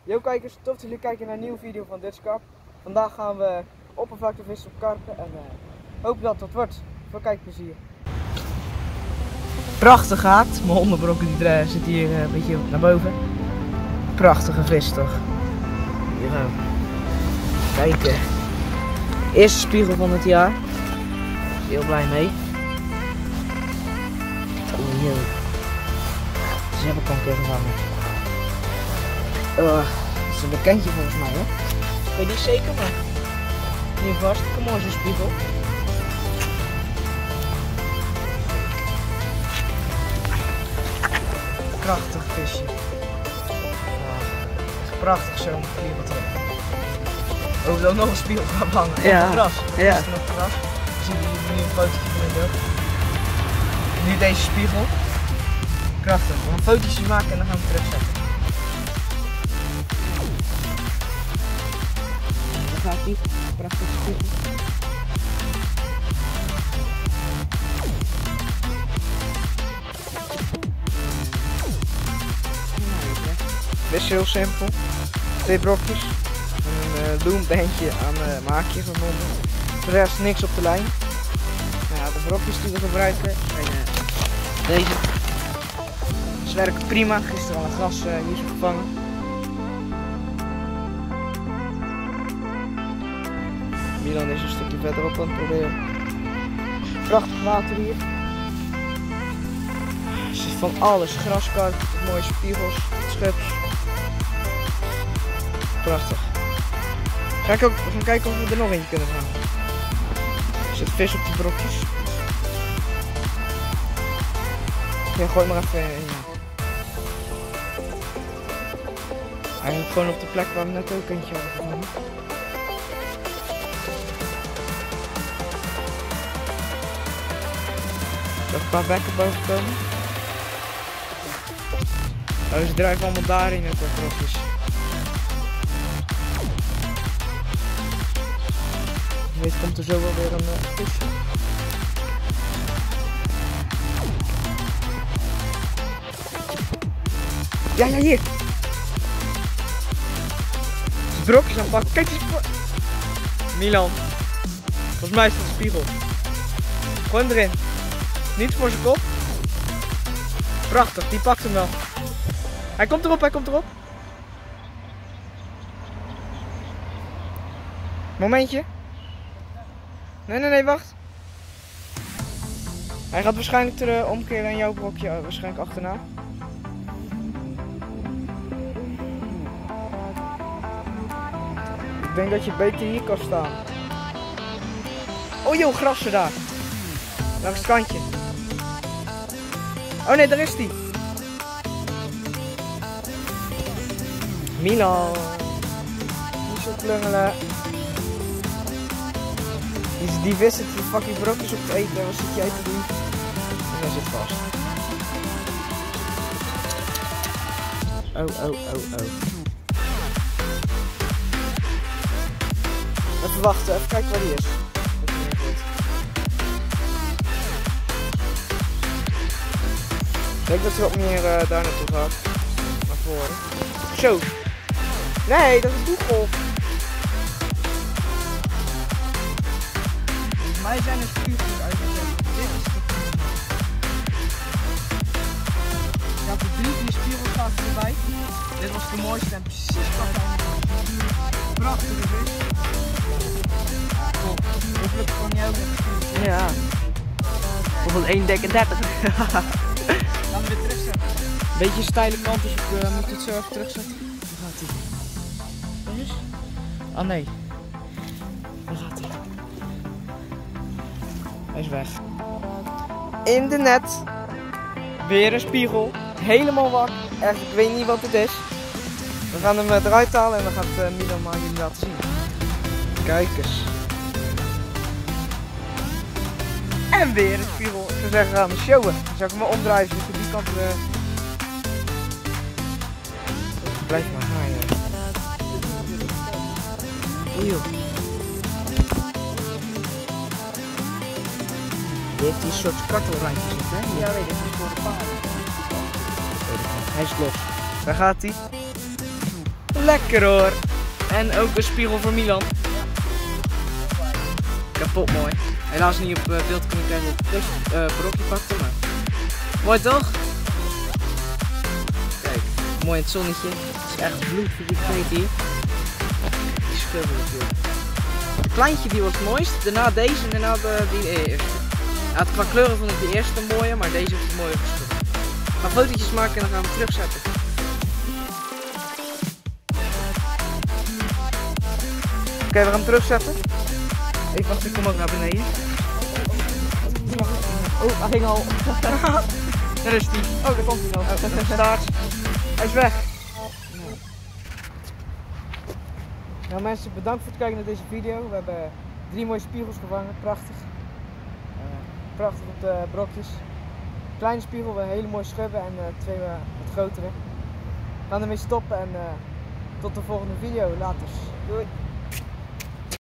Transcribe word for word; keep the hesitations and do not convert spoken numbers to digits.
Yo kijkers, tof dat jullie kijken naar een nieuwe video van Dutch Carp. Vandaag gaan we oppervlakte vissen op karpen en uh, hoop dat het wordt. Veel kijkplezier. Prachtig gaat. Mijn hondenbrokken die uh, zit hier uh, een beetje naar boven. Prachtige vis toch. Hier gaan we. Kijken. Eerste spiegel van het jaar. Heel blij mee. Oh joh. Ze hebben kan kunnen vangen. Uh, dat is een bekendje volgens mij, hè? Ik weet niet zeker, maar hier vast. Kom on, zo'n spiegel. Prachtig visje. Uh, prachtig zo'n spiegel trekken. Ook ook nog een spiegel gaan hangen. Ja. Op het gras. Ja. Nog het gras. Ik zie hier nu een fotootje van in beeld. Nu deze spiegel. Prachtig. We gaan fotootjes maken en dan gaan we terugzetten. Daar gaat hij. Prachtig spiegel. Best heel simpel. Twee brokjes. Een uh, doombandje aan een uh, maakje verbonden. Voor de rest niks op de lijn. Nou ja, de brokjes die we gebruiken zijn uh, deze. Ze werken prima. Gisteren al een gras uh, hier is gevangen. Milan is een stukje verderop aan het proberen. Prachtig water hier. Er zit van alles. Graskarp, mooie spiegels, schups. Prachtig. Ga ik ook, we gaan kijken of we er nog eentje kunnen vangen. Er zit vis op de brokjes. Ja, gooi maar even in. Eigenlijk gewoon op de plek waar we net ook eentje hadden gevangen. Er een paar bekken boven komen. Oh, ze drijven allemaal daarin met de brokjes. Weet komt er zo wel weer een uh, visje. Ja, ja, hier! De brokjes aan pakken. Kijk eens voor. Milan. Volgens mij is het een spiegel. Gewoon erin. Niet voor zijn kop. Prachtig, die pakt hem wel. Hij komt erop, hij komt erop. Momentje. Nee, nee, nee, wacht. Hij gaat waarschijnlijk ter omkeren en jouw brokje uh, waarschijnlijk achterna. Ik denk dat je beter hier kan staan. Oh joh, grassen daar. Langs het kantje. Oh nee, daar is die. Milan. Niet zo klungelen. Die, die vis zit die fucking brokjes op te eten. Wat zit jij te doen? En hij zit vast. Oh, oh, oh, oh. Even wachten, even kijken waar die is. Ik denk dat ze wat meer uh, daar naartoe gaat. Naar voren. Zo. Nee, dat is doeggolf. Volgens mij zijn er spiegels uitgezet. Dit is de ja, voor drie vier spiegels gaat erbij. Dit was de mooiste en precies wat hij prachtige vis. Top. Hopelijk kan jij ook nog. Ja. Of een één dertig. Laten we weer terugzetten. Beetje een steile kant, dus ik uh, moet het zo even terugzetten. Waar gaat hij? Waar is? Ah nee. Waar gaat hij? Hij is weg. In de net. Weer een spiegel. Helemaal wak. Echt, ik weet niet wat het is. We gaan hem eruit halen en dan gaat uh, Milan maar jullie laten zien. Kijk eens. En weer een spiegel. Ik zou zeggen, gaan we showen. Dan zou ik hem maar omdraaien, dus die kant uh... blijf maar haaien. Eeuw. Die heeft die soort kartelrandjes op, hè? Ja, weet ik. Dat is voor de paarden. Hij is los. Daar gaat hij. Lekker hoor. En ook een spiegel voor Milan. Kapot mooi. Helaas niet op uh, beeld kunnen kijken op het uh, brokje pakte, maar mooi toch? Kijk, mooi in het zonnetje. Het is echt bloed voor die kleed hier. Die schubben natuurlijk. Het kleintje die was het mooist, daarna deze en daarna de, die eerste. Ja, qua kleuren vond ik de eerste mooie, maar deze heeft het mooier geschud. We gaan fotootjes maken en dan gaan we hem terugzetten. Oké, okay, we gaan hem terugzetten. Even wachten, ik kom ook naar beneden. Oh, hij ging al. Daar is hij. Oh, daar komt hij nog. Oh, staart. Hij is weg. Nou mensen, bedankt voor het kijken naar deze video. We hebben drie mooie spiegels gevangen, prachtig. Uh, prachtig op de brokjes. Kleine spiegel, we hele mooie schubben en uh, twee uh, wat grotere. We gaan ermee stoppen en uh, tot de volgende video. Later. Doei.